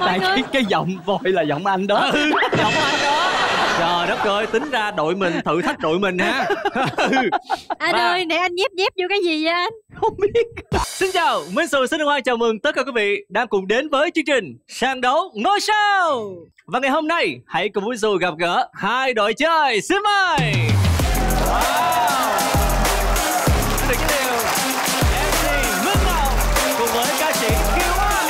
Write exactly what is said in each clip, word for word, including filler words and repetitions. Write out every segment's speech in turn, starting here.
Tại cái, cái giọng voi là giọng anh đó. Ừ, giọng anh đó. Trời đất ơi, tính ra đội mình thử thách đội mình ha. Anh Và... ơi, nãy anh nhép nhép vô cái gì vậy anh? Không biết. Xin chào, Minh Xù xin hoan chào mừng tất cả quý vị đang cùng đến với chương trình Sàn đấu ngôi sao. Và ngày hôm nay hãy cùng Minh Xù gặp gỡ hai đội chơi. Xin mời. Wow. Được cái điều em xê Minh Ngọc cùng với ca sĩ Kiều Anh.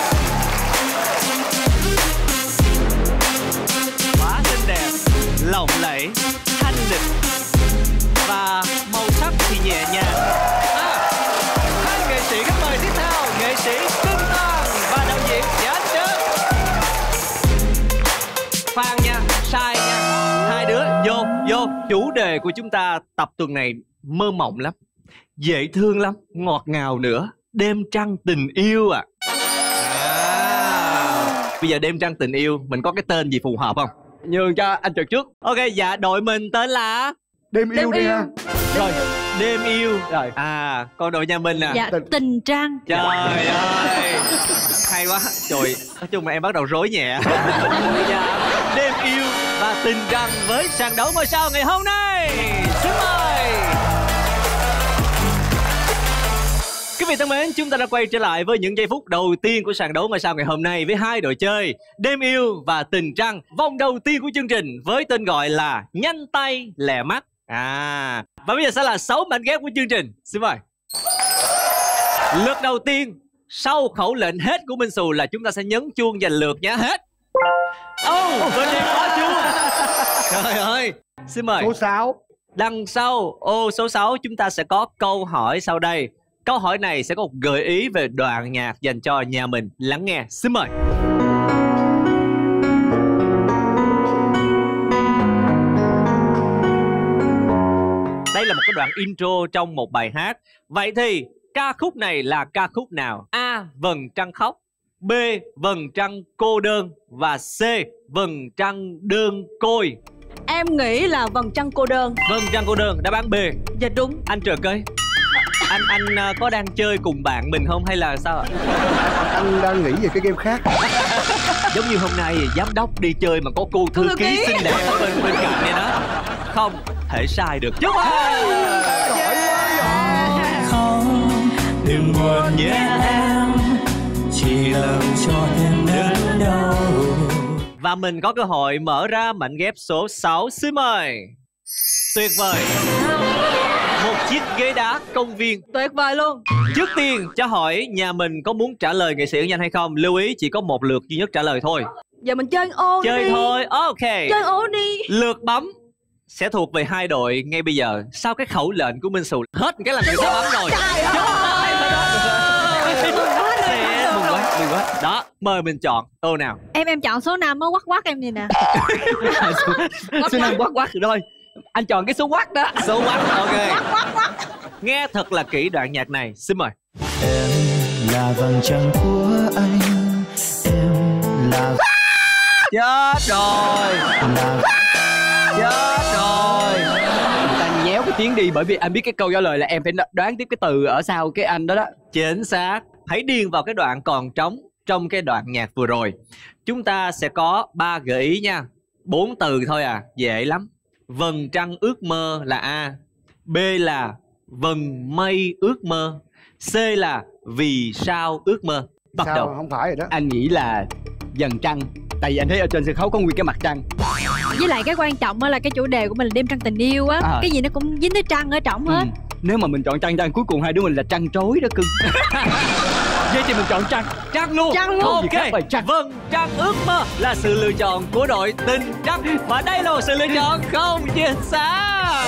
Quá xinh đẹp, lộng lẫy, thanh lịch và màu sắc thì nhẹ nhàng. À, hai nghệ sĩ khách mời tiếp theo, nghệ sĩ Cưng Toàn và đạo diễn Dạ Trơn. Khoan nha, sai nha. Hai đứa vô, vô. Chủ đề của chúng ta tập tuần này mơ mộng lắm, dễ thương lắm, ngọt ngào nữa. Đêm trăng tình yêu à. À. Bây giờ đêm trăng tình yêu mình có cái tên gì phù hợp không? Nhường cho anh trượt trước. Ok, dạ đội mình tên là Đêm yêu đi ha. Rồi, đêm yêu. Rồi. À, còn đội nhà mình à? Dạ, tình trăng. Trời ơi, hay quá. Trời, nói chung là em bắt đầu rối nhẹ. Dạ, đêm yêu và tình trăng với sàn đấu ngôi sao ngày hôm nay. Xin mời. Quý vị thân mến, chúng ta đã quay trở lại với những giây phút đầu tiên của sàn đấu ngôi sao ngày hôm nay với hai đội chơi Đêm yêu và Tình trăng. Vòng đầu tiên của chương trình với tên gọi là Nhanh tay lẹ mắt. À, và bây giờ sẽ là sáu mảnh ghép của chương trình. Xin mời. Lượt đầu tiên, sau khẩu lệnh hết của Minh Xù là chúng ta sẽ nhấn chuông giành lượt nhá. Hết. Oh, bên đây có chuông. Trời ơi. Xin mời. Số sáu. Đằng sau ô số sáu chúng ta sẽ có câu hỏi sau đây. Câu hỏi này sẽ có một gợi ý về đoạn nhạc dành cho nhà mình. Lắng nghe. Xin mời. Đây là một cái đoạn intro trong một bài hát. Vậy thì ca khúc này là ca khúc nào? A. Vầng trăng khóc, B. Vầng trăng cô đơn và C. Vầng trăng đơn côi. Em nghĩ là vầng trăng cô đơn. Vầng trăng cô đơn, đáp án B. Dạ đúng. Anh Trượt ơi, anh anh uh, có đang chơi cùng bạn mình không hay là sao ạ? Anh đang nghĩ về cái game khác. Giống như hôm nay giám đốc đi chơi mà có cô thư, thư ký, ký xinh đẹp ở bên bên cạnh này đó. Không thể sai được. Chúc mừng. Không, đừng buồn nhé em, chỉ làm cho thêm đớn đau. Và mình có cơ hội mở ra mảnh ghép số sáu. Xin mời. Tuyệt vời. Một chiếc ghế đá công viên. Tuyệt vời luôn. Trước tiên cho hỏi nhà mình có muốn trả lời nghệ sĩ nhanh hay không? Lưu ý chỉ có một lượt duy nhất trả lời thôi. Giờ mình chơi ô Chơi đi. thôi, ok. Chơi ô đi. Lượt bấm sẽ thuộc về hai đội ngay bây giờ. Sau cái khẩu lệnh của Minh Xù hết cái là người ta bấm rồi. Trời ơi. Mừng quá, mừng quá. Đó, mời mình chọn ô nào. Em em chọn số năm mới quắc quắc em gì nè. Số năm quắc quắc rồi thôi. Anh chọn cái số quắc đó. Số quắc, ok. Nghe thật là kỹ đoạn nhạc này. Xin mời. Em là vầng trăng của anh, em là Chết rồi. là Chết rồi. Người ta nhéo cái tiếng đi bởi vì anh biết cái câu trả lời là em phải đoán tiếp cái từ ở sau cái anh đó đó. Chính xác. Hãy điền vào cái đoạn còn trống trong cái đoạn nhạc vừa rồi. Chúng ta sẽ có ba gợi ý nha. Bốn từ thôi à, dễ lắm. Vầng trăng ước mơ là A, B là vầng mây ước mơ, C là vì sao ước mơ. Bắt Sao đầu. không phải rồi đó. Anh nghĩ là dần trăng. Tại vì anh thấy ở trên sân khấu có nguyên cái mặt trăng. Với lại cái quan trọng á là cái chủ đề của mình là đêm trăng tình yêu á. À. Cái gì nó cũng dính tới trăng ở trọng hết. Ừ. Nếu mà mình chọn trăng trăng cuối cùng hai đứa mình là trăng trối đó cưng. Vậy thì mình chọn trăng. Trăng luôn. Trăng luôn. Không gì khác Ok. ngoài trăng. Vâng, trăng ước mơ là sự lựa chọn của đội Tình Trăng. Và đây là một sự lựa chọn không chính xác.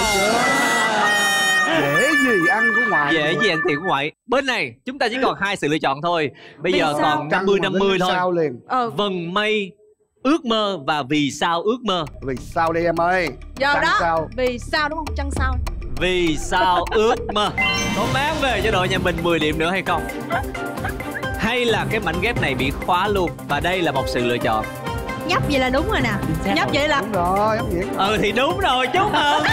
Dễ gì ăn của ngoài. Dễ gì ăn tiền của ngoại. Bên này chúng ta chỉ còn hai sự lựa chọn thôi. Bây Vì giờ sao? còn năm mươi năm mươi thôi. Sao liền. Ờ. Vầng mây ước mơ và vì sao ước mơ. Vì sao đi em ơi. Giờ Trăng đó. sao. Vì sao đúng không? Trăng sao. Vì sao ước mơ. Có mang về cho đội nhà mình mười điểm nữa hay không? Hay là cái mảnh ghép này bị khóa luôn? Và đây là một sự lựa chọn. Nhấp vậy là đúng rồi nè. Nhấp vậy là Đúng rồi, giống vậy. Ừ thì đúng rồi, chúc mừng.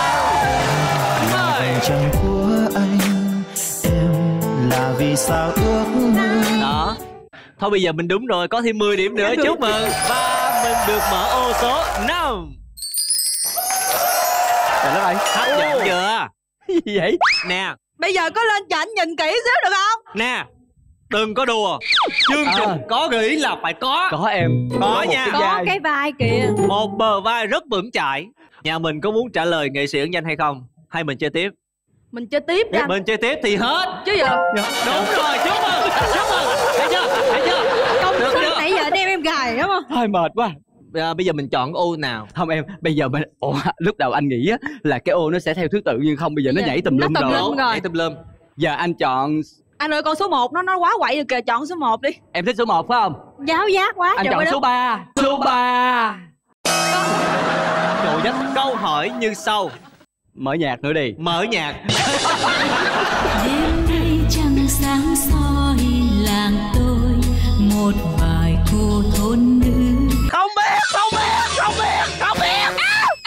vầng trăng của anh, em là vì sao ước mơ. Đó. Thôi bây giờ mình đúng rồi, có thêm mười điểm nữa. Chúc mừng. Và mình được mở ô số năm. Trời đất ơi, Hấp dẫn chưa? gì vậy? Nè, Bây giờ có lên chảnh nhìn kỹ xíu được không? nè, đừng có đùa. Chương trình À. có gợi ý là phải có. Có em. Có nha. cái Có vai. cái vai kìa. Một bờ vai rất vững chãi. Nhà mình có muốn trả lời nghệ sĩ ẩn danh hay không? Hay mình chơi tiếp? Mình chơi tiếp đi anh. Mình chơi tiếp thì hết. Chứ giờ Đúng rồi, chúc mừng, chúc mừng. Thấy chưa, thấy chưa? Công Được sức chưa? nãy giờ đem em gài đúng không? Thôi mệt quá. À, bây giờ mình chọn ô nào? Không em, bây giờ mình ủa, lúc đầu anh nghĩ á là cái ô nó sẽ theo thứ tự, nhưng không, bây giờ nó Bây giờ nhảy tùm nó lum tùm rồi. lum. rồi. Nhảy tùm lum. Giờ anh chọn, anh ơi, con số một nó nó quá quậy rồi kìa, chọn số một đi. em thích số một phải không? Giáo giác quá Anh trời chọn ơi số đất. ba. Số ba. Trời đất, câu hỏi như sau. Mở nhạc nữa đi. Mở nhạc. Đêm nay trăng sáng soi làng tôi, một vài cô thôn nữ. Không biết, không biết, không biết, không biết.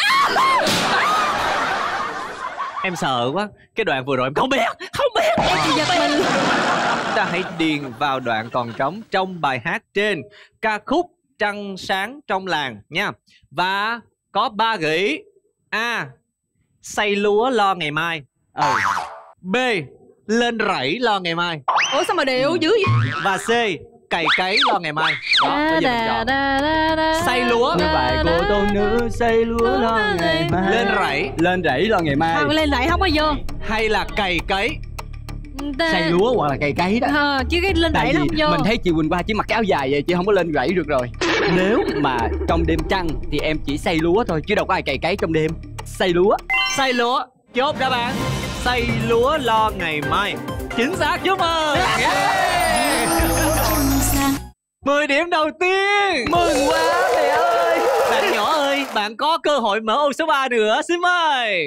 Em sợ quá. Cái đoạn vừa rồi em không biết, không biết. Em chỉ giật mình. Chúng ta hãy điền vào đoạn còn trống trong bài hát trên ca khúc Trăng Sáng Trong Làng nha. Và có ba gợi ý. A. Xây lúa lo ngày mai. Ừ. B. Lên rẫy lo ngày mai. Ủa sao mà điệu dữ vậy? Và C. Cày cấy lo ngày mai. Đó, Da, bây giờ mình da, chọn. da, da, da, Xây lúa. Như vậy cô tôn nữ xây lúa lo ngày mai. Lên rẫy. Lên rẫy lo ngày mai. Không, lên lại không có vô. Hay là cày cấy. Da- Xây lúa hoặc là cày cấy đó. Ờ, chứ cái lên Tại đẩy nó vì không vô. mình thấy chị Quỳnh Hoa chỉ mặc cái áo dài vậy, chị không có lên rẫy được rồi. Nếu mà trong đêm trăng thì em chỉ xây lúa thôi, chứ đâu có ai cày cấy trong đêm. Xây lúa. Xây lúa. Chốt đáp án. Xây lúa lo ngày mai. Chính xác, chúc mừng. Yeah. mười điểm đầu tiên. Mừng quá mẹ ơi. Bạn nhỏ ơi, bạn có cơ hội mở ô số ba nữa. Xin mời.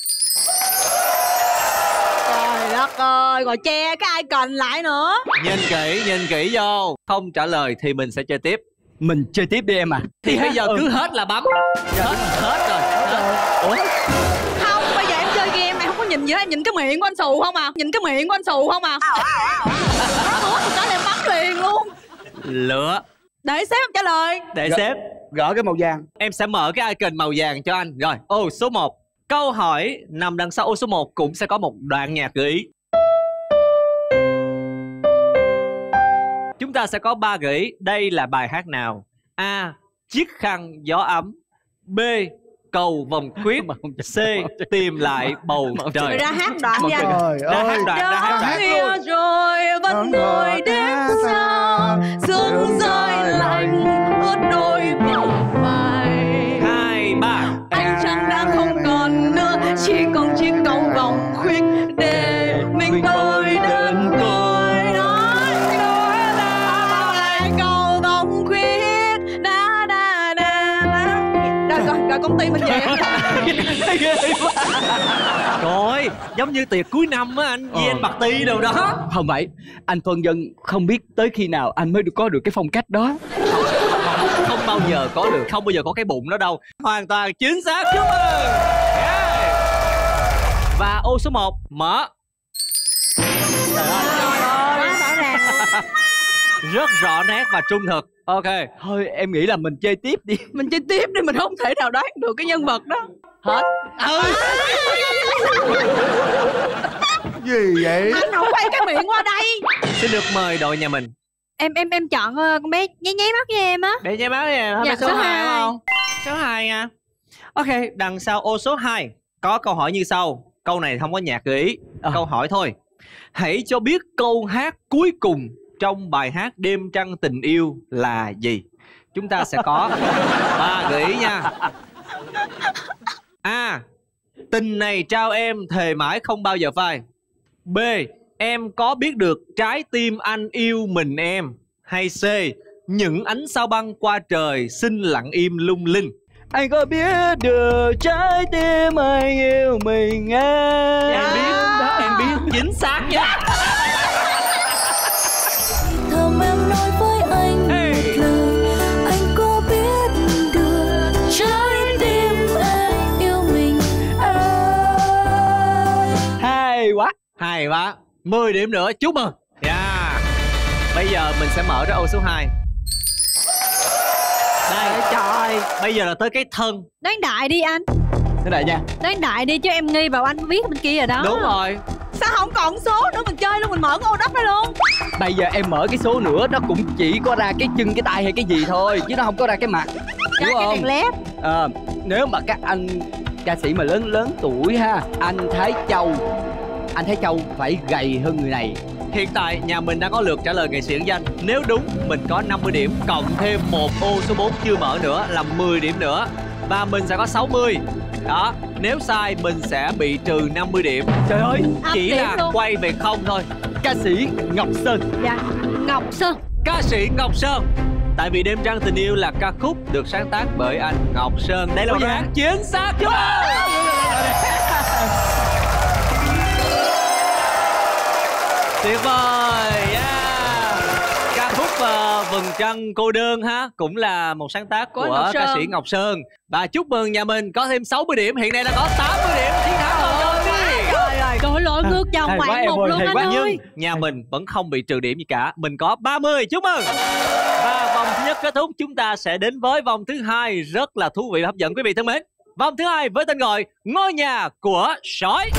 Trời đất ơi, rồi che cái icon lại nữa. Nhìn kỹ, nhìn kỹ vô. Không trả lời thì mình sẽ chơi tiếp. Mình chơi tiếp đi em à. Thì bây giờ cứ hết là bấm. Hết, hết rồi. Hết. Ủa? Không, bây giờ em chơi game em không có nhìn gì hết, em nhìn cái miệng của anh Xù không à. Nhìn cái miệng của anh Xù không à. Nó hết thì cái là em bấm liền luôn. Lựa. Để sếp em trả lời. Để Dạ. sếp. Gỡ cái màu vàng. Em sẽ mở cái icon màu vàng cho anh. Rồi, ô số một. Câu hỏi nằm đằng sau ô số một cũng sẽ có một đoạn nhạc gợi ý. Chúng ta sẽ có ba gợi ý. Đây là bài hát nào? A. Chiếc khăn gió ấm. B. Cầu vồng khuyết. C. Tìm lại bầu Rồi trời. ra hát đoạn đi anh. Trời Ra hát ơi. đoạn, ra hát đoạn. Khuya rồi vẫn ngồi đêm sao, sương rơi lạnh ướt đôi bờ vai. Hai, ba. Anh chẳng đã không còn nữa, chỉ còn chiếc cầu vồng khuyết để mình tôi đơn côi. Nói nói ta lại cầu vồng khuyết. Da da da da. Rồi rồi rồi công ty mình về. Rồi, giống như tiệc cuối năm á anh. Ờ. Với anh bạc ti đâu đó. Không phải, anh phân dân không biết tới khi nào anh mới được có được cái phong cách đó. Không bao giờ có được, không bao giờ có cái bụng đó đâu. Hoàn toàn chính xác, chúc mừng. Yeah. Và ô số một mở. Trời ơi, Quá rõ ràng. rất rõ nét và trung thực. Ok. Thôi em nghĩ là mình chơi tiếp đi. Mình chơi tiếp đi, mình không thể nào đoán được cái nhân vật đó. Hết. Ừ. Gì vậy? Anh không quay cái miệng qua đây. Xin được mời đội nhà mình. Em em em chọn ờ, con bé nháy nháy mắt với em á. Để nháy báo nha, Dạ, số số hai hai. đúng không? Số hai nha. Ok, đằng sau ô số hai có câu hỏi như sau. Câu này không có nhạc gợi ý. Ờ. Câu hỏi thôi. Hãy cho biết câu hát cuối cùng trong bài hát Đêm Trăng Tình Yêu là gì? Chúng ta sẽ có ba gợi ý nha. A. Tình này trao em thề mãi không bao giờ phai. B. Em có biết được trái tim anh yêu mình em. Hay C. Những ánh sao băng qua trời xin lặng im lung linh. Anh có biết được trái tim anh yêu mình em. Em biết đó, em biết chính xác nha. Thầm em nói với anh Hey. một lời, anh có biết được trái tim em yêu mình ai. Hay quá. Hay quá. mười điểm nữa, chúc mừng. Yeah. Bây giờ mình sẽ mở ra ô số hai. Đây, trời. Bây giờ là tới cái thân. Đoán đại đi anh. Thế này nha. Đoán đại đi chứ em nghi vào anh biết bên kia rồi đó. Đúng rồi. Sao không còn số nữa mình chơi luôn, mình mở cái ô đất đó luôn. Bây giờ em mở cái số nữa, nó cũng chỉ có ra cái chân, cái tay hay cái gì thôi, chứ nó không có ra cái mặt. Ra Đúng cái không? đèn led. À, nếu mà các anh ca sĩ mà lớn lớn tuổi ha, anh Thái Châu, anh Thái Châu phải gầy hơn người này. Hiện tại nhà mình đang có lượt trả lời nghệ sĩ ẩn danh. Nếu đúng mình có năm mươi điểm, cộng thêm một ô số bốn chưa mở nữa là mười điểm nữa. Và mình sẽ có sáu mươi. Đó, nếu sai mình sẽ bị trừ năm mươi điểm. Trời ơi, chỉ điểm là luôn. quay về không thôi. ca sĩ Ngọc Sơn. Dạ, Ngọc Sơn. Ca sĩ Ngọc Sơn. Tại vì Đêm Trăng Tình Yêu là ca khúc được sáng tác bởi anh Ngọc Sơn. Đây là một đáp án chính xác. Chúc mừng. Tuyệt vời. Yeah. Ca khúc uh, Vầng Trăng Cô Đơn ha cũng là một sáng tác của, Của ca sĩ Ngọc Sơn. Và chúc mừng nhà mình có thêm sáu mươi điểm. Hiện nay đã có tám mươi điểm, chiến thắng vòng đầu tiên. Trời ơi, trời ơi, lội ngược dòng Hay quá ngoạn em mục ơi, luôn hay anh quá. Nhưng ơi. nhà mình vẫn không bị trừ điểm gì cả. Mình có ba mươi. Chúc mừng. Và vòng thứ nhất kết thúc, chúng ta sẽ đến với vòng thứ hai rất là thú vị và hấp dẫn quý vị thân mến. Vòng thứ hai với tên gọi Ngôi Nhà Của Sói.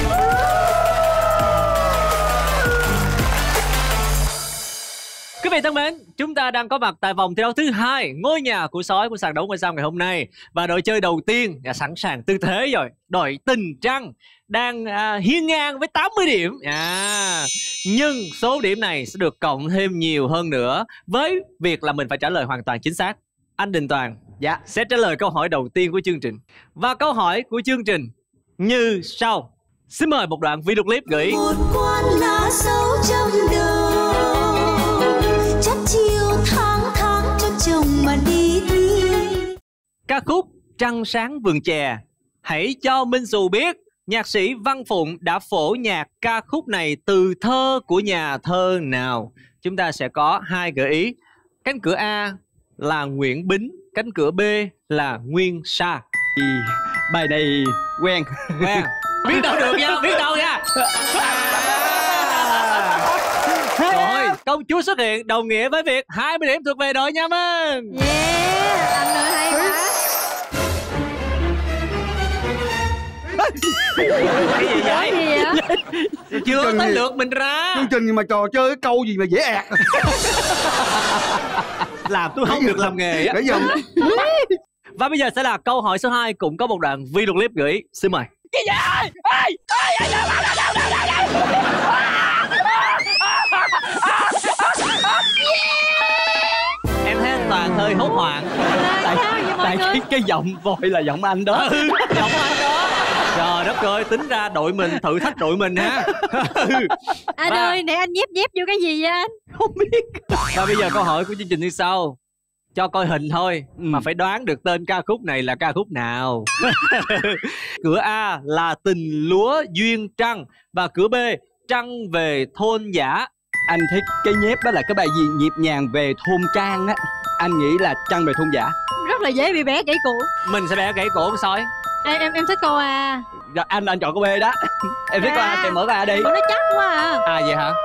Quý vị thân mến, chúng ta đang có mặt tại vòng thi đấu thứ hai, Ngôi Nhà Của Sói của sàn đấu ngôi sao ngày hôm nay. Và đội chơi đầu tiên đã sẵn sàng tư thế rồi. Đội Tình Trăng đang à, hiên ngang với tám mươi điểm. À, nhưng số điểm này sẽ được cộng thêm nhiều hơn nữa với việc là mình phải trả lời hoàn toàn chính xác. Anh Đình Toàn Dạ. sẽ trả lời câu hỏi đầu tiên của chương trình. Và câu hỏi của chương trình như sau. Xin mời một đoạn video clip gửi. Một quan lá dấu trong đầu, chắc chiều tháng tháng cho chồng mà đi đi. Ca khúc Trăng Sáng Vườn Chè. Hãy cho Minh Xù biết nhạc sĩ Văn Phụng đã phổ nhạc ca khúc này từ thơ của nhà thơ nào? Chúng ta sẽ có hai gợi ý. Cánh cửa A là Nguyễn Bính, cánh cửa B là Nguyên Sa. Thì bài này quen. Quen. Biết đâu được nha, biết đâu nha. Rồi, công chúa xuất hiện đồng nghĩa với việc hai mươi điểm thuộc về đội nhà mình. Yeah, anh ơi hay quá. Cái gì Cái vậy? gì á? Chưa Chương tới gì? lượt mình ra. Chương trình mà trò chơi cái câu gì mà dễ ẹt. Làm tôi không được làm nghề á. Để dòng. Và bây giờ sẽ là câu hỏi số hai, cũng có một đoạn video clip gửi. Xin mời. Cái gì? Ê! Ê! Em thấy anh Toàn hơi hốt hoảng. Tại, tại cái, cái giọng voi là giọng anh đó. Ừ, giọng anh đó. Trời đất ơi, tính ra đội mình thử thách đội mình ha. Anh Và- ơi, nãy anh nhép nhép vô cái gì vậy anh? Không biết. Và bây giờ câu hỏi của chương trình như sau. Cho coi hình thôi Ừ. mà phải đoán được tên ca khúc này là ca khúc nào. Cửa A là Tình Lúa Duyên Trăng. Và cửa B Trăng Về Thôn Giả. Anh thấy cái nhép đó là cái bài gì nhịp nhàng về thôn trang á. Anh nghĩ là Trăng Về Thôn Giả. Rất là dễ bị bẻ gãy cổ. Mình sẽ bẻ gãy cổ con sói. Em em em thích câu A. Rồi, anh anh chọn câu B đó. Em thích câu A thì em mở câu A đi. Nó chắc quá à. À vậy hả?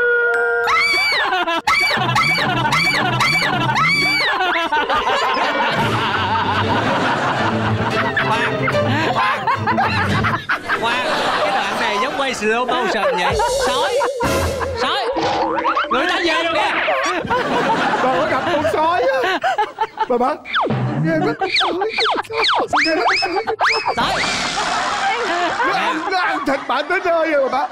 Khoan, khoan, khoan. Cái đoạn này giống quay slow motion vậy. Sói, sói. Người ta về rồi kìa. Bà có gặp con sói á. Bà bắt. Nghe bắt con sói. Nghe bắt con sói. Sói. Nó ăn, nó ăn thịt bạn tới nơi rồi bà.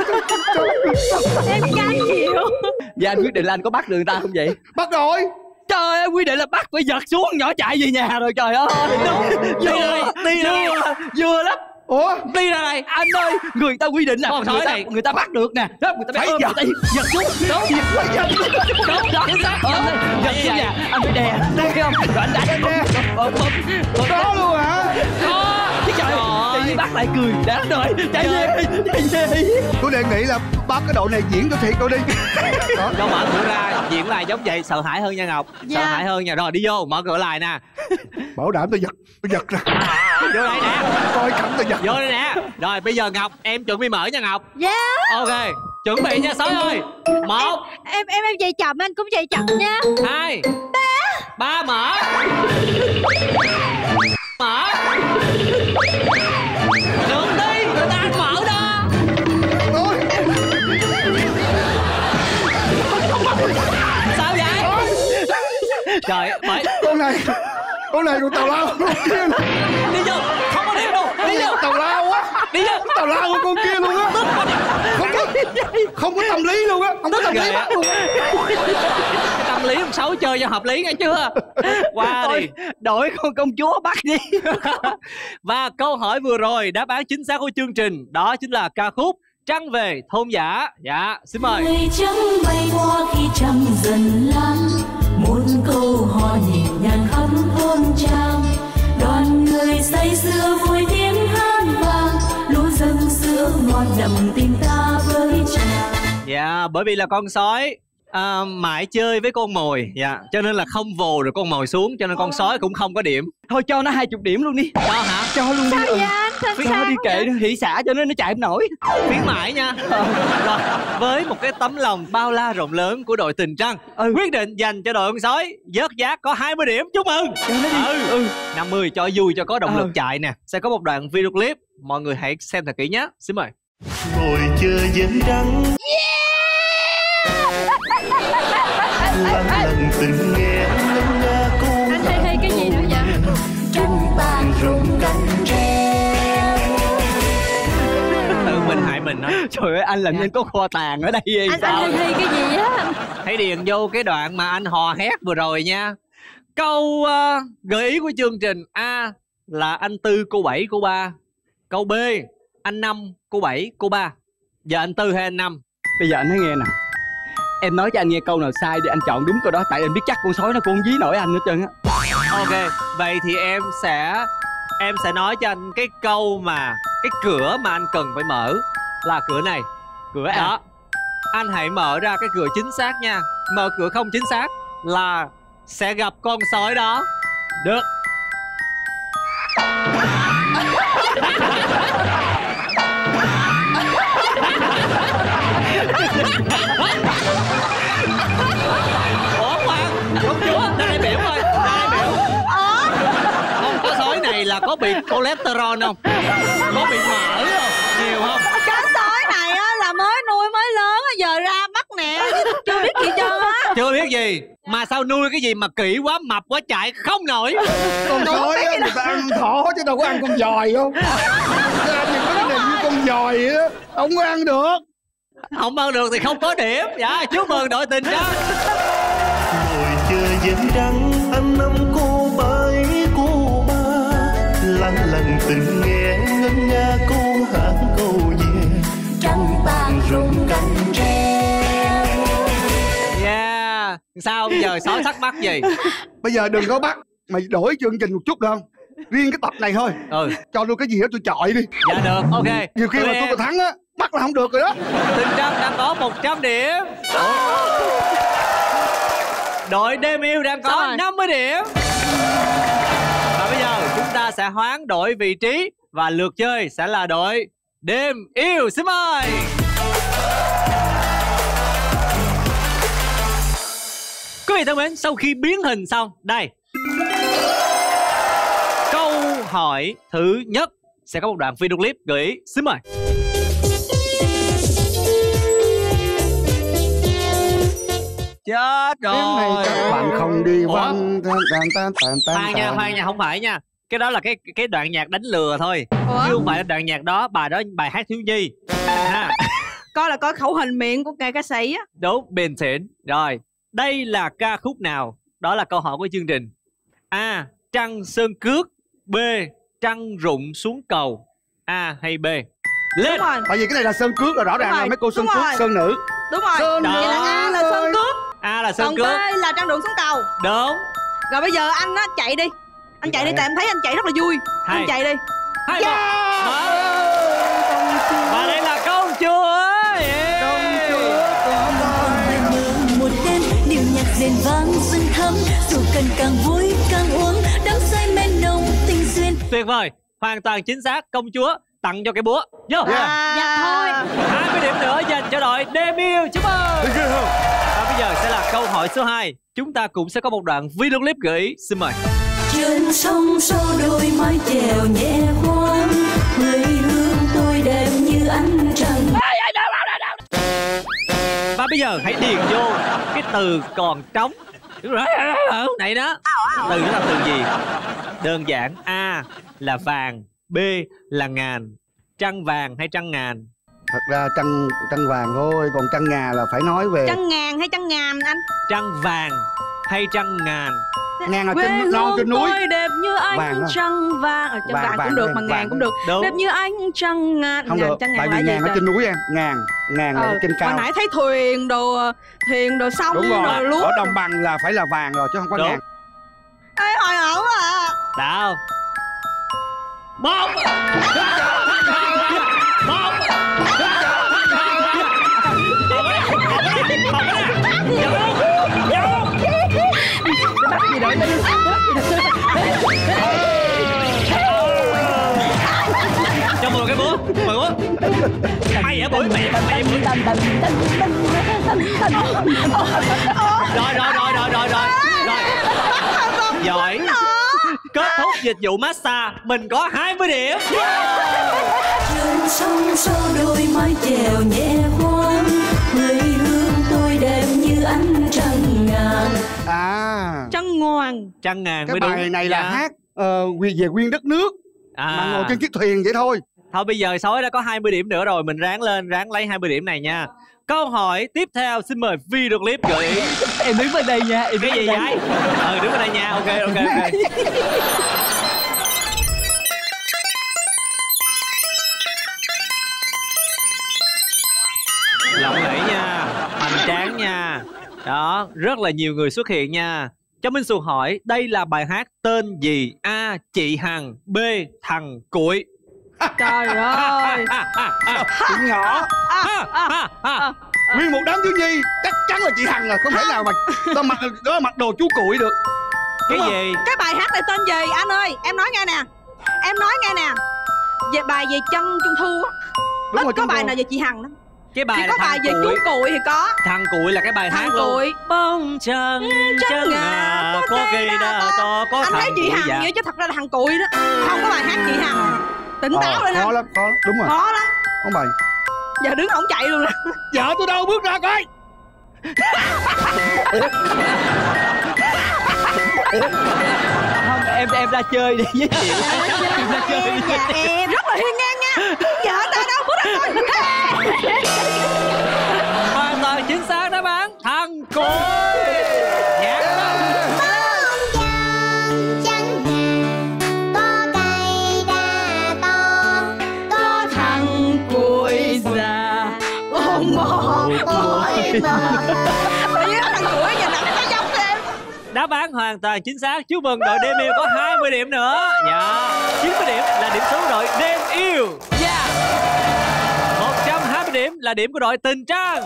Em cam chịu. Dạ anh quyết định là anh có bắt được người ta không vậy? Bắt rồi. Trời ơi, quyết định là bắt phải giật xuống, nhỏ chạy về nhà rồi trời ơi. Vừa, Đi đây. vừa, vừa lắm. Ủa? Đi ra đây. Anh ơi, người ta quy định là Con người sói ta, này. người ta bắt được nè. Đó, người ta Phải phải ôm, giật. người ta giật xuống. Đúng, đúng, đó, chính xác. Ôm lên, giật xuống nhà, anh phải đè, đè không? Rồi anh đánh, Đè. ôm, ôm, ôm. Có luôn hả? Có. Chứ trời, tự nhiên bắt lại cười. Đã rồi, chạy về, chạy về. Tôi đề nghị là bắt cái đội này diễn cho thiệt tôi đi. Đó. Cho mở cửa ra, diễn lại giống vậy, sợ hãi hơn nha Ngọc. Sợ Dạ. hãi hơn nha. Rồi đi vô, mở cửa lại nè. Bảo đảm tôi giật. Tôi giật ra. Vô đây nè. Coi cảnh tôi giật. Vô đây nè. Rồi bây giờ Ngọc, em chuẩn bị mở nha Ngọc. Yeah. Ok. Chuẩn bị nha Sói ơi. Một. Em em em chạy chậm, anh cũng chạy chậm nha. Hai. Ba. Ba mở. Mở. Đừng đi, người ta mở đó. Ôi. Sao vậy? Trời ơi. Con này, con này con tào lao con kia luôn. Đi vô, không có điểm đâu. Đi vô. Tào lao á. Đi vô. Tào lao của con kia luôn á. Không có, không có tâm lý luôn á. Không có tâm lý bắt luôn á. Cái tâm lý ông Sáu chơi cho hợp lý nghe chưa? Qua đi. Đổi con công chúa bắt đi. Và câu hỏi vừa rồi, đáp án chính xác của chương trình đó chính là ca khúc Trăng Về Thôn Giả. Dạ, xin mời. Người trắng bay qua khi trăng dần lan, muôn câu hò nhịp nhàng khắp thôn trang. Đoàn người say sưa vui tiếng hát vang, lúa dâng sữa ngon đậm tình ta với chàng. Dạ, bởi vì là con sói à, mãi chơi với con mồi, dạ, cho nên là không vồ được con mồi xuống, cho nên con sói cũng không có điểm. Thôi cho nó hai chục điểm luôn đi. Cho hả? Cho luôn đi. Sao Ừ. vậy anh? Sao Cho sao đi kệ nó hỉ xả cho nó nó chạy không nổi. Khuyến mãi nha. Rồi, với một cái tấm lòng bao la rộng lớn của đội Tình Trăng, Ừ. quyết định dành cho đội con sói vớt giác có hai mươi điểm. Chúc mừng. Ừ. Ừ. năm mươi cho vui, cho có động lực Ừ. chạy nè. Sẽ có một đoạn video clip, mọi người hãy xem thật kỹ nhé. Xin mời. Ngồi chờ giếng trắng lặng lặng từng nghe ngân nga câu Anh hay hay cái gì nữa vậy? Trăng tàn rụng cánh tre. Tự mình hại mình đó. Trời ơi, anh làm như có kho tàng ở đây hay Anh sao? anh hay hay cái gì á? Hãy điền vô cái đoạn mà anh hò hét vừa rồi nha. Câu uh, gợi ý của chương trình: A là anh Tư cô bảy cô ba. Câu B anh Năm cô bảy cô ba. Giờ anh Tư hay anh Năm? Bây giờ anh nói nghe nè. Em nói cho anh nghe câu nào sai đi, anh chọn đúng câu đó. Tại anh biết chắc con sói nó cũng không dí nổi anh hết trơn á. Ok, vậy thì em sẽ Em sẽ nói cho anh cái câu mà cái cửa mà anh cần phải mở là cửa này. Cửa à? Đó. Anh hãy mở ra cái cửa chính xác nha. Mở cửa không chính xác là sẽ gặp con sói đó. Được. Ủa khoan, công chúa, ra đây biểu coi, ra đây biểu. Không, có sói này là có bị cholesterol không? Có bị mỡ không? Nhiều không? Cái sói này á là mới nuôi mới lớn á, giờ ra bắt nè, chưa biết gì trơn á. Chưa biết gì. Mà sao nuôi cái gì mà kỹ quá, mập quá, chạy không nổi. Con sói á, người ta ăn thỏ chứ đâu có ăn con dòi không. Người ta ăn những cái này như con dòi vậy á, không có ăn được. Không ăn được thì không có điểm. Dạ, chúc mừng đội Tình Trăng. ngồi chờ giếng trắng anh Năm cô bảy cô ba, lặng lặng từng nghe ngân nga câu hát câu về Trăng tàn rụng cánh tre. Yeah. Sao bây giờ sói thắc mắc gì? Bây giờ đừng có bắt, mày đổi chương trình một chút được không? Riêng cái tập này thôi. Ừ. Cho tôi cái gì đó tôi chọi đi. Dạ được, ok. Nhiều khi Tụi mà em, tôi mà thắng á, bắt là không được rồi đó. Tình Trăng đang có một trăm điểm. Đội Đêm Yêu đang có Rồi. năm mươi điểm. Và bây giờ chúng ta sẽ hoán đổi vị trí và lượt chơi sẽ là đội Đêm Yêu. Xin mời. Quý vị thân mến, sau khi biến hình xong, đây. Câu hỏi thứ nhất sẽ có một đoạn video clip gợi ý. Xin mời. Chết Cái này rồi. các bạn không đi Ủa? văn tan tan tan tan tan. Khoan nha, khoan nha, không phải nha. Cái đó là cái cái đoạn nhạc đánh lừa thôi. Ủa? Chứ không phải là đoạn nhạc đó, bài đó bài hát thiếu nhi. Ha. Coi là coi khẩu hình miệng của ca ca sĩ á. Đúng, bình tĩnh. Rồi, đây là ca khúc nào? Đó là câu hỏi của chương trình. A. Trăng sơn cước. B. Trăng rụng xuống cầu. A hay B? Lên. Đúng rồi, Tại vì cái này là sơn cước rồi, rõ ràng Đúng là rồi, mấy cô sơn đúng cước, rồi. sơn nữ. đúng rồi. Sơn Vậy là nữ A là sơn ơi. cước, A là sơn còn B cước. là trăng rụng xuống cầu. Đúng. Rồi bây giờ anh á chạy đi. Anh chạy đi tại em thấy anh chạy rất là vui. Hay. Anh chạy đi. Hai một. Và đây là công chúa. Yeah. Một đêm điệu nhạc rền vang rưng thấm, dù cần càng vui càng uống, đắm say men nồng tình duyên. Tuyệt vời, hoàn toàn chính xác. Công chúa tặng cho cái búa. Vô. Yeah. À, Dạ thôi hai mươi điểm nữa dành cho đội Đêm Yêu. Chúc mừng. Và bây giờ sẽ là câu hỏi số hai. Chúng ta cũng sẽ có một đoạn video clip gửi ý. Xin mời. Trên sông sâu đôi mái chèo nhẹ khoan, quê hương tôi đẹp như ánh trăng. Và bây giờ hãy điền vô cái từ còn trống. Đúng rồi. Này đó. Từ đó là từ gì? Đơn giản. A là vàng, B là ngàn. Trăng vàng hay trăng ngàn? Thật ra trăng trăng vàng thôi, còn trăng ngà là phải nói về. Trăng ngàn hay trăng ngàn anh? Trăng vàng hay trăng ngàn? Ngàn là trên non trên núi. Tôi đẹp như ánh Vàng trăng vàng. Ở trăng Vàng, vàng, vàng cũng được thôi, mà vàng ngàn cũng được. Đúng. Đẹp như ánh trăng ngàn. Không ngàn, được, trăng ngàn tại là vì gì ngàn ở trời? trên núi em. Ngàn, ngàn là Ờ, trên cao. hồi nãy thấy thuyền đồ, thuyền đồ sông Đúng rồi, đồ lúa. ở đồng bằng là phải là vàng rồi chứ không có Đúng. ngàn. Ê, hồi hổn à. Đâu? Một. Một. Cho một cái búa, mời búa. Mày ở búa, mày mày búa. Rồi rồi rồi rồi rồi rồi. Rồi. Giỏi. Kết thúc dịch vụ massage, mình có hai mươi điểm. Trên sông sâu đôi mái chèo nhẹ khoan, quê hương tôi đẹp như ánh trăng ngàn. À, Trăng ngoan. Trăng ngàn cái mới đúng. bài này là Dạ. hát ờ, quy- về nguyên đất nước À. mà ngồi trên chiếc thuyền vậy thôi. Thôi bây giờ Sói đã có hai mươi điểm nữa rồi, mình ráng lên, ráng lấy hai mươi điểm này nha. Câu hỏi tiếp theo xin mời video clip gợi ý. Em đứng bên đây nha. Em Cái gì vậy? Ừ, đứng bên đây nha. Ok ok ok. Lộng lẫy nha, hoành tráng nha. Đó, rất là nhiều người xuất hiện nha. Cho Minh Xuân hỏi, đây là bài hát tên gì? A. Chị Hằng, B. Thằng Cuội. Trời ơi. À, à, à, Chuyện nhỏ, à, à, à. nguyên một đám thiếu nhi chắc chắn là chị Hằng rồi, không thể nào mà đó mặc đó mặc đồ chú Cuội được. Cái Đúng gì? Cái bài hát này tên gì anh ơi? Em nói nghe nè. Em nói nghe nè. Về bài về chân Trung Thu á. Đúng Ít rồi, có Trung bài Thu. nào về chị Hằng đó. Cái bài Chỉ là có bài Thằng về chú Cuội. Cuội thì có. Thằng Cuội là cái bài Thằng hát luôn. Cuội. Bông chân chân ngà có cây đa to có Anh thằng thấy chị Cuội Hằng dạ. vậy chứ thật ra là thằng Cuội đó. Không có bài hát chị Hằng. Tỉnh táo Ờ, lên khó anh. lắm, khó lắm. Đúng rồi, Khó lắm. không bài. Giờ đứng ổng chạy luôn nè. Vợ tôi đâu, bước ra coi. Không, em em ra chơi đi với chị. Em ra chơi đi. Dạ em rất là hiên ngang nha. Vợ ta đâu bước ra coi. Hoàn toàn chính xác đáp án Thằng Cuội. Nhạc Thằng Cuội già ôm một mỏi mà. Tự nhiên thằng Cuội giờ nằm cái giống em. đáp án hoàn toàn chính xác. Chúc mừng đội Đêm Yêu có hai mươi điểm nữa. Dạ, chín mươi điểm là điểm số của đội Đêm Yêu. Dạ. một trăm hai mươi điểm là điểm của đội Tình Trang.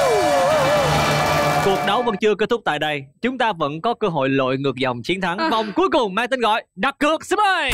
Cuộc đấu vẫn chưa kết thúc tại đây. Chúng ta vẫn có cơ hội lội ngược dòng chiến thắng À. vòng cuối cùng mang tên gọi đặt cược. Xin mời.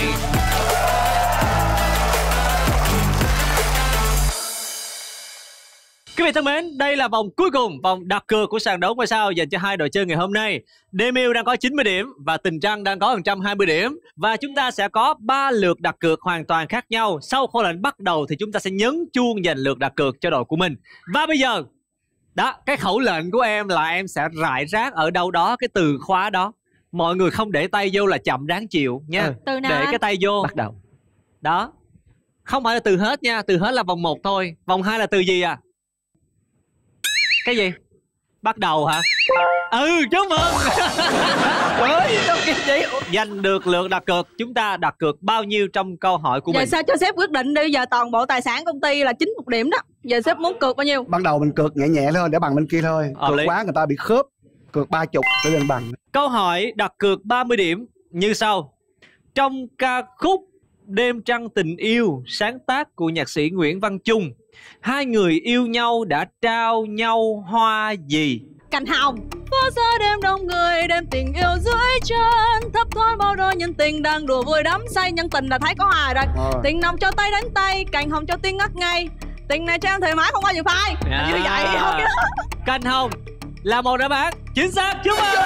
Quý vị thân mến, đây là vòng cuối cùng, vòng đặt cược của sàn đấu ngôi sao dành cho hai đội chơi ngày hôm nay. Đêm Yêu đang có chín mươi điểm và Tình Trăng đang có một trăm hai mươi điểm. Và chúng ta sẽ có ba lượt đặt cược hoàn toàn khác nhau. Sau khẩu lệnh bắt đầu thì chúng ta sẽ nhấn chuông giành lượt đặt cược cho đội của mình. Và bây giờ, đó, cái khẩu lệnh của em là em sẽ rải rác ở đâu đó cái từ khóa đó. Mọi người không để tay vô là chậm đáng chịu nha. Ừ. Từ nào Để anh? cái tay vô. Bắt đầu. Đó. Không phải là từ hết nha, từ hết là vòng một thôi. Vòng hai là từ gì à? Cái gì? Bắt đầu hả? Ừ, chúc mừng. Ơi, đâu cái gì? Giành được lượt đặt cược. Chúng ta đặt cược bao nhiêu trong câu hỏi của Giờ mình? sao cho sếp quyết định đi. Giờ toàn bộ tài sản công ty là chín một điểm đó. Giờ sếp muốn cược bao nhiêu? Ban đầu mình cược nhẹ nhẹ thôi để bằng bên kia thôi. Hợp Cược lý. quá người ta bị khớp. Cược ba chục để lên bằng. Câu hỏi đặt cược ba mươi điểm như sau. Trong ca khúc Đêm Trăng Tình Yêu sáng tác của nhạc sĩ Nguyễn Văn Chung, hai người yêu nhau đã trao nhau hoa gì? Cành hồng. Phố xa đêm đông người, đêm tình yêu dưới chân, thấp thoáng bao đôi nhân tình đang đùa vui đắm say. Nhân tình là thấy có hòa rồi. Ờ. Tình nồng cho tay đánh tay, cành hồng cho tiếng ngất ngây. Tình này trao thời mãi không bao giờ phai. À. Như vậy không đó. Canh hồng là một đáp án chính xác. Chúc mừng.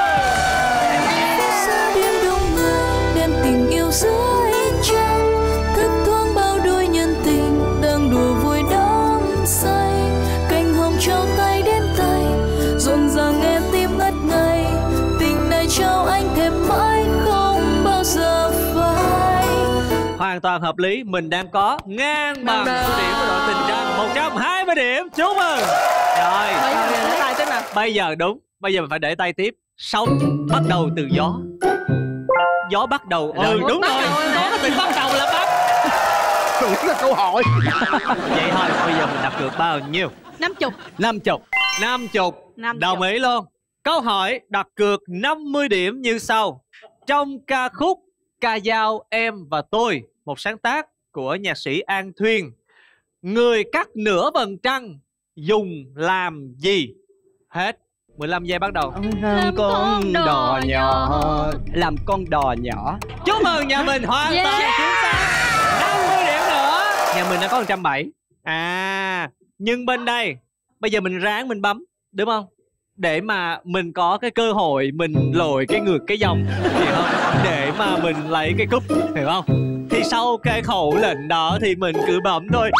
Đêm đông người đem tình yêu dưới trăng, thức thoáng bao đôi nhân tình đang đùa vui đắm say. Cành hồng trao tay đến tay, rộn ràng nghe tim ngất ngây. Tình này trao anh thêm mãi không bao giờ phai. Hoàn toàn hợp lý. Mình đang có ngang bằng số điểm của đội Tình Trăng, một trăm hai mươi điểm. Chúc mừng. Rồi, Bây giờ mình để tay tiếp nào. bây giờ đúng. Bây giờ mình phải để tay tiếp. Sóng bắt đầu từ gió. Gió bắt đầu. Ừ đúng bắt rồi. đầu rồi Gió nè. từ bắt đầu là bắt. Tưởng là câu hỏi. Vậy thôi, bây giờ mình đặt cược bao nhiêu? Năm chục. Năm chục. Năm chục. Năm Đồng chục. ý luôn. Câu hỏi đặt cược năm mươi điểm như sau. Trong ca khúc Ca Dao Em Và Tôi, một sáng tác của nhạc sĩ An Thuyên, người cắt nửa vầng trăng dùng làm gì? Hết. mười lăm giây bắt đầu. Làm con đò nhỏ. Làm con đò nhỏ. Chúc mừng nhà mình hoàn Yeah. toàn chính xác. năm mươi điểm nữa. Nhà mình đã có một trăm bảy mươi. À, nhưng bên đây bây giờ mình ráng mình bấm, đúng không? Để mà mình có cái cơ hội mình lội cái ngược cái dòng, hiểu không? Để mà mình lấy cái cúp, hiểu không? Thì sau cái khẩu lệnh đó thì mình cứ bấm thôi.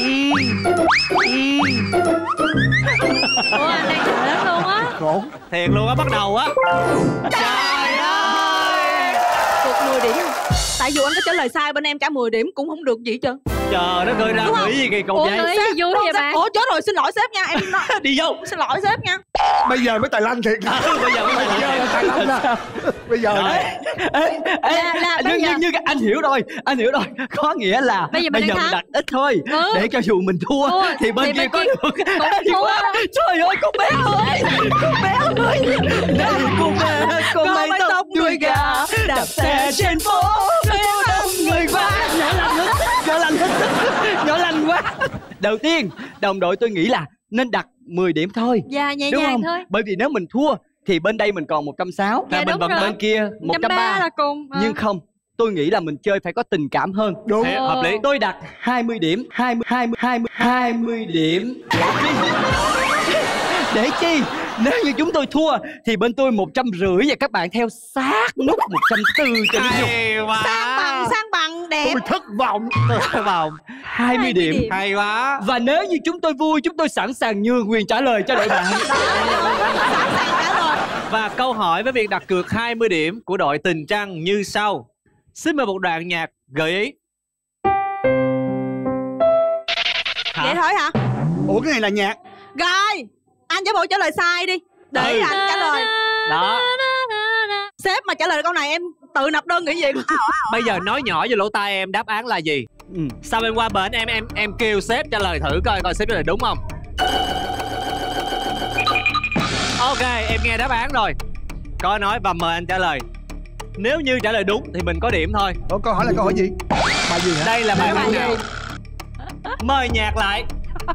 Ủa anh đang sợ lắm luôn á. Khổ. Thiệt luôn á, bắt đầu á. Trời ơi. Cược mười điểm. Tại dù anh có trả lời sai bên em cả mười điểm cũng không được gì trơn. Trời đất ơi, ra Đúng không? nghĩ gì kỳ cục Ủa vậy? nghĩ gì vui vậy bạn? Ủa chết rồi, xin lỗi sếp nha. Em nói Đi vô. xin lỗi sếp nha. Bây giờ mới tài lanh thiệt. Ừ, bây giờ mới Bây giờ là tài lanh nè. Bây giờ Đấy. nè. Ê, ê, Là- là bây nhưng, giờ- nhưng, nhưng anh hiểu rồi, anh hiểu rồi. Có nghĩa là Bây giờ mình đang mình thắng. đặt ít thôi. Ừ. Để cho dù mình thua Thua, thì bên thì kia bên có kia được. cũng Hay thua. quá. Trời ơi con bé ơi. Con bé ơi. Đây con bé, con Con mái mái tóc tóc đuôi đuôi gà. gà, Đạp xe trên phố. Phố đông người quá. Nhỏ lành hết. Nhỏ lành hết. Nhỏ lành quá. Đầu tiên, đồng đội tôi nghĩ là nên đặt mười điểm thôi. Dạ nhẹ Đúng nhàng không? thôi. Bởi vì nếu mình thua thì bên đây mình còn một trăm sáu mươi, Dạ, là mình đúng vẫn rồi. bên kia một trăm ba mươi. là cùng. Ờ. Nhưng không, tôi nghĩ là mình chơi phải có tình cảm hơn. Đúng. Thế, hợp lý. Tôi đặt hai mươi điểm, hai mươi, hai mươi, hai mươi, hai mươi điểm. Để chi? Để chi? Nếu như chúng tôi thua thì bên tôi một trăm rưỡi và các bạn theo sát nút một trăm tư cho nó nhục. Hay quá. Sang bằng, sang bằng đẹp. Tôi thất vọng. Tôi vào. hai mươi điểm. điểm. Hay quá. Và nếu như chúng tôi vui, chúng tôi sẵn sàng nhường quyền trả lời cho đội bạn. Sẵn sàng trả lời. Và câu hỏi với việc đặt cược hai mươi điểm của đội Tình Trăng như sau. Xin mời một đoạn nhạc gợi ý. Vậy thôi hả? Ủa cái này là nhạc. Rồi, anh giả bộ trả lời sai đi. Để Ừ. anh trả lời. Đó. Sếp mà trả lời câu này em tự nộp đơn nghỉ việc. Bây giờ nói nhỏ vô lỗ tai em đáp án là gì? Ừ. Sau bên qua bển em em em kêu sếp trả lời thử coi coi sếp trả lời đúng không? Ok, em nghe đáp án rồi. Có nói và mời anh trả lời. Nếu như trả lời đúng thì mình có điểm thôi. Ủa câu hỏi là câu hỏi gì? Bài gì hả? Đây là bài Bài hát gì? nào? Mời nhạc lại.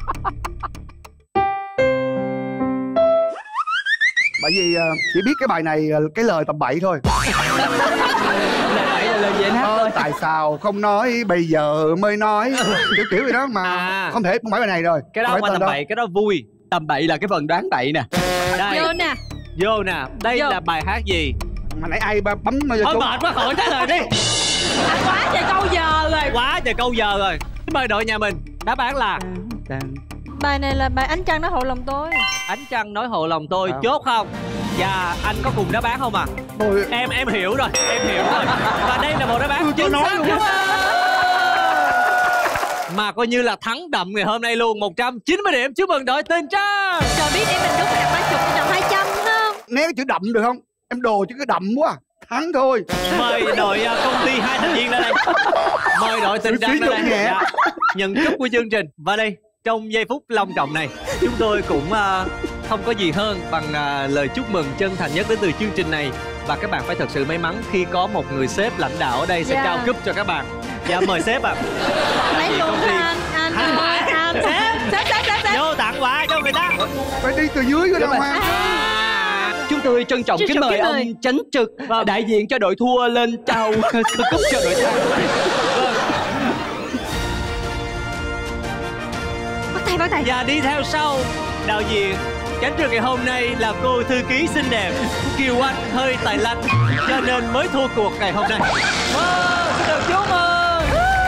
Bởi vì ờ, chỉ biết cái bài này ờ, cái lời tầm bậy thôi. Lời bảy là lời gì anh hát Ờ, thôi. tại sao không nói bây giờ mới nói, kiểu kiểu vậy đó mà. À. Không thể không phải bài này rồi. Cái đó Không không phải phải tên tầm bậy, cái đó vui. Tầm bậy là cái phần đoán bậy nè. Đây, Vô nè. vô nè. Đây Vô. là bài hát gì? Mà nãy ai ba- bấm Thôi chỗ- mệt quá, khỏi trả lời đi. Anh quá trời câu giờ rồi. Quá trời câu giờ rồi. Mời đội nhà mình. Đáp án là Bài này là bài Ánh Trăng Nó Hộ Lòng Tôi. Ánh Trăng Nói Hộ Lòng Tôi. Không. Chốt không? Và anh có cùng đáp án không à? Ôi, Em em hiểu rồi, em hiểu rồi. Và đây là một đáp án tôi chính nói xác. luôn. Chúc mừng. Mà coi như là thắng đậm ngày hôm nay luôn. Một trăm chín mươi điểm. Chúc mừng đội Tình Trăng. Trời biết em mình đúng là ba chục đồng hai trăm không? né cái chữ đậm được không? Em đồ chứ cái đậm quá. Thắng thôi. Mời đội uh, công ty hai thành viên ra đây. Mời đội Tình Sử Trăng ra dụng đây. nhẹ. Dạ. Nhận cúp của chương trình. Và đây, trong giây phút long trọng này, chúng tôi cũng uh, không có gì hơn bằng uh, lời chúc mừng chân thành nhất đến từ chương trình này. Và các bạn phải thật sự may mắn khi có một người sếp lãnh đạo ở đây sẽ Dạ. trao cúp cho các bạn. Dạ mời sếp ạ. Lấy luôn công ty. đó anh. Anh. Hả? Anh. anh. Sếp, Sếp, sếp, sếp, sếp. vô tặng quà cho người ta. Phải đi từ dưới cái đâu Đúng ha. À. Chúng tôi trân trọng Trân kính trọng mời kính ông mời. chánh trực Vâng. đại diện cho đội thua lên trao cúp cho đội thắng. vâng thầy. Và đi theo sau đạo diễn cánh trường ngày hôm nay là cô thư ký xinh đẹp Kiều Anh hơi tài lanh, cho nên mới thua cuộc ngày hôm nay. Vâng, xin được chúc mừng.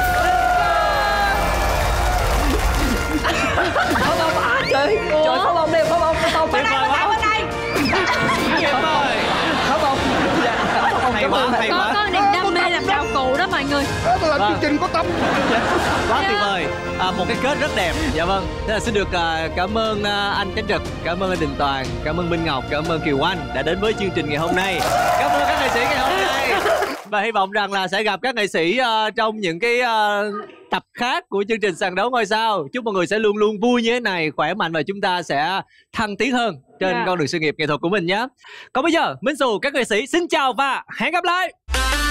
Pháo bông à trời. Trời pháo bông đây, pháo bông, pháo bông. Tuyệt vời quá. Tuyệt vời. Pháo bông. Hay quá, hay Có quá. có niềm đam mê làm rau củ đó mọi người. Đó là Vâng. chương trình có tâm. Quá tuyệt vời. À, một cái kết rất đẹp. Dạ vâng. Thế là xin được à, cảm ơn à, anh Cánh Trực, cảm ơn anh Đình Toàn, cảm ơn Minh Ngọc, cảm ơn Kiều Anh đã đến với chương trình ngày hôm nay. Cảm ơn các nghệ sĩ ngày hôm nay. Và hy vọng rằng là sẽ gặp các nghệ sĩ à, trong những cái à, tập khác của chương trình Sàn Đấu Ngôi Sao. Chúc mọi người sẽ luôn luôn vui như thế này, khỏe mạnh và chúng ta sẽ thăng tiến hơn trên Dạ. con đường sự nghiệp nghệ thuật của mình nhé. Còn bây giờ, Minh Xù, các nghệ sĩ xin chào và hẹn gặp lại.